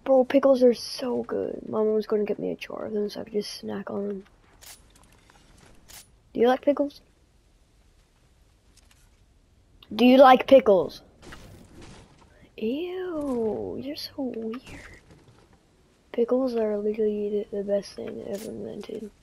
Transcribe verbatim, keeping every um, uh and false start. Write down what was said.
Bro, pickles are so good. Mama was going to get me a jar of them so I could just snack on them. Do you like pickles? Do you like pickles? Ew, you're so weird. Pickles are literally the, the best thing ever invented.